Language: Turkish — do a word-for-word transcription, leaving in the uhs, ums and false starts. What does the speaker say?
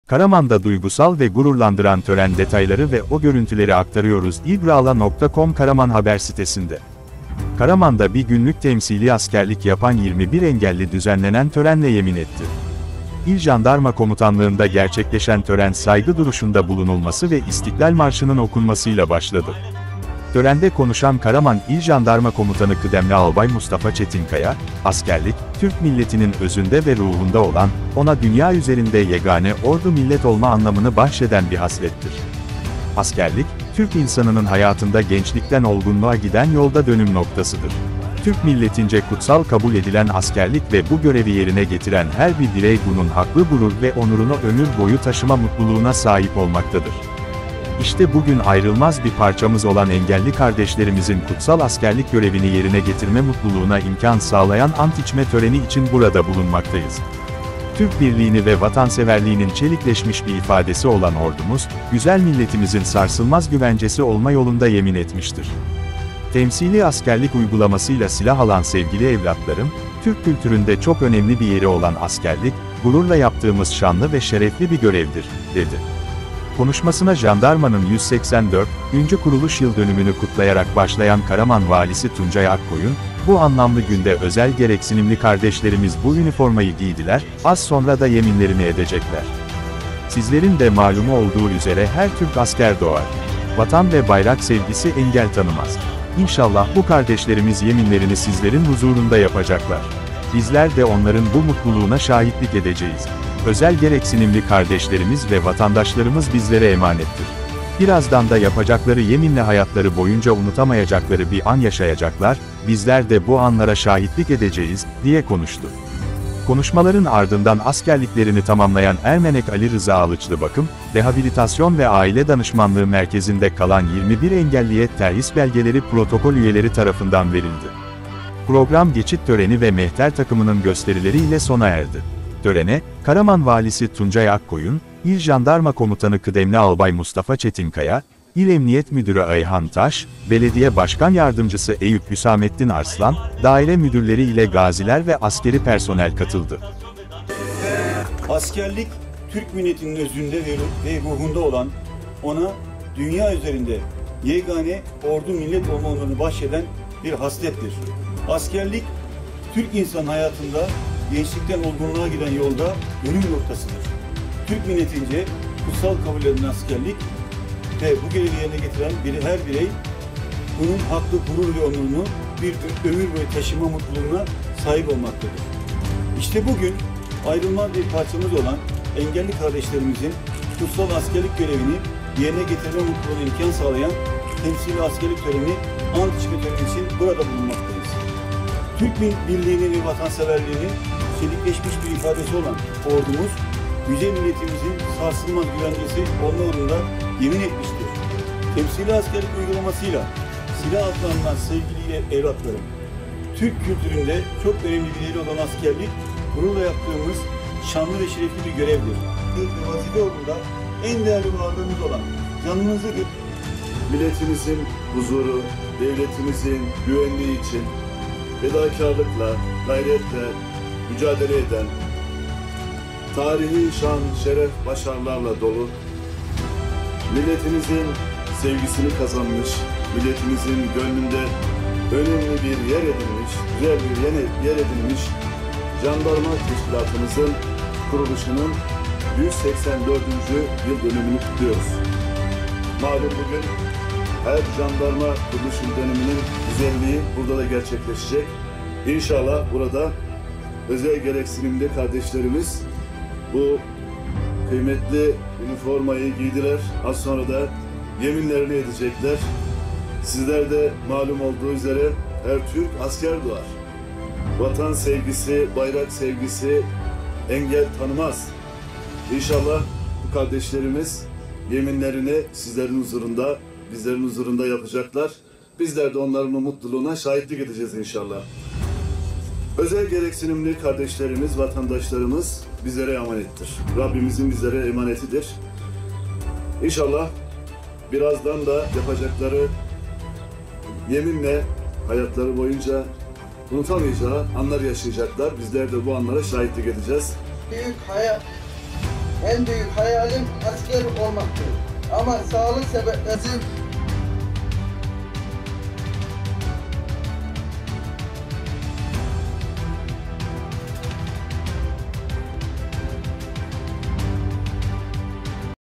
Karaman'da duygusal ve gururlandıran tören detayları ve o görüntüleri aktarıyoruz ibrala nokta com Karaman haber sitesinde. Karaman'da bir günlük temsili askerlik yapan yirmi bir engelli düzenlenen törenle yemin etti. İl Jandarma Komutanlığı'nda gerçekleşen tören saygı duruşunda bulunulması ve İstiklal Marşı'nın okunmasıyla başladı. Törende konuşan Karaman İl Jandarma Komutanı Kıdemli Albay Mustafa Çetinkaya, askerlik, Türk milletinin özünde ve ruhunda olan, ona dünya üzerinde yegane ordu millet olma anlamını bahşeden bir haslettir. Askerlik, Türk insanının hayatında gençlikten olgunluğa giden yolda dönüm noktasıdır. Türk milletince kutsal kabul edilen askerlik ve bu görevi yerine getiren her bir birey bunun haklı gurur ve onurunu ömür boyu taşıma mutluluğuna sahip olmaktadır. İşte bugün ayrılmaz bir parçamız olan engelli kardeşlerimizin kutsal askerlik görevini yerine getirme mutluluğuna imkan sağlayan ant içme töreni için burada bulunmaktayız. Türk birliğini ve vatanseverliğinin çelikleşmiş bir ifadesi olan ordumuz, güzel milletimizin sarsılmaz güvencesi olma yolunda yemin etmiştir. Temsili askerlik uygulamasıyla silah alan sevgili evlatlarım, Türk kültüründe çok önemli bir yeri olan askerlik, gururla yaptığımız şanlı ve şerefli bir görevdir, dedi. Konuşmasına jandarmanın yüz seksen dördüncü kuruluş yıl dönümünü kutlayarak başlayan Karaman Valisi Tuncay Akkoyun, bu anlamlı günde özel gereksinimli kardeşlerimiz bu üniformayı giydiler, az sonra da yeminlerini edecekler. Sizlerin de malumu olduğu üzere her Türk asker doğar. Vatan ve bayrak sevgisi engel tanımaz. İnşallah bu kardeşlerimiz yeminlerini sizlerin huzurunda yapacaklar. Bizler de onların bu mutluluğuna şahitlik edeceğiz. Özel gereksinimli kardeşlerimiz ve vatandaşlarımız bizlere emanettir. Birazdan da yapacakları yeminle hayatları boyunca unutamayacakları bir an yaşayacaklar, bizler de bu anlara şahitlik edeceğiz, diye konuştu. Konuşmaların ardından askerliklerini tamamlayan Ermenek Ali Rıza Alıçlı Bakım, Rehabilitasyon ve Aile Danışmanlığı Merkezi'nde kalan yirmi bir engelliye terhis belgeleri protokol üyeleri tarafından verildi. Program geçit töreni ve mehter takımının gösterileriyle sona erdi. Törene, Karaman Valisi Tuncay Akkoyun, İl Jandarma Komutanı Kıdemli Albay Mustafa Çetinkaya, İl Emniyet Müdürü Ayhan Taş, Belediye Başkan Yardımcısı Eyüp Hüsamettin Arslan, daire müdürleri ile gaziler ve askeri personel katıldı. Askerlik, Türk milletinin özünde ve ruhunda olan, ona dünya üzerinde yegane ordu millet olma onurunu bahşeden bir haslettir. Askerlik, Türk insan hayatında gençlikten olgunluğa giden yolda dönüm noktasıdır. Türk milletince kutsal kabul edilen askerlik ve bu görevi yerine getiren biri her birey bunun haklı gurur ve onurunu bir ömür boyu taşıma mutluluğuna sahip olmaktadır. İşte bugün ayrılmaz bir parçamız olan engelli kardeşlerimizin kutsal askerlik görevini yerine getirme mutluluğuna imkan sağlayan temsili askerlik töreni ant içme töreni için burada bulunmaktayız. Türk birliğinin ve vatanseverliğinin çelikleşmiş bir ifadesi olan ordumuz, yüce milletimizin sarsılmaz güvencesi olma uğrunda yemin etmiştir. Temsili askerlik uygulamasıyla silah atlanılan sevgili evlatlarım, Türk kültüründe çok önemli bir yeri olan askerlik, gururla yaptığımız şanlı ve şerefli bir görevdir. Ve vazife uğrunda en değerli varlığımız olan canınızı milletimizin huzuru, devletimizin güvenliği için fedakarlıkla, gayretle mücadele eden, tarihi şan, şeref, başarılarla dolu, milletimizin sevgisini kazanmış, milletimizin gönlünde önemli bir yer edilmiş, güzel bir yer edilmiş Jandarma Teşkilatımızın kuruluşunun yüz seksen dördüncü yıl dönümünü kutluyoruz. Malum bugün her jandarma kuruluş yıl dönümünün güzelliği burada da gerçekleşecek. İnşallah burada özel gereksinimli kardeşlerimiz bu kıymetli üniformayı giydiler. Az sonra da yeminlerini edecekler. Sizler de malum olduğu üzere her Türk asker doğar. Vatan sevgisi, bayrak sevgisi engel tanımaz. İnşallah bu kardeşlerimiz yeminlerini sizlerin huzurunda, bizlerin huzurunda yapacaklar. Bizler de onların o mutluluğuna şahitlik edeceğiz inşallah. Özel gereksinimli kardeşlerimiz, vatandaşlarımız bizlere emanettir. Rabbimizin bizlere emanetidir. İnşallah birazdan da yapacakları yeminle hayatları boyunca unutamayacağı anlar yaşayacaklar. Bizler de bu anlara şahitlik edeceğiz. Büyük hayat En büyük hayalim asker olmaktır. Ama sağlık sebepleri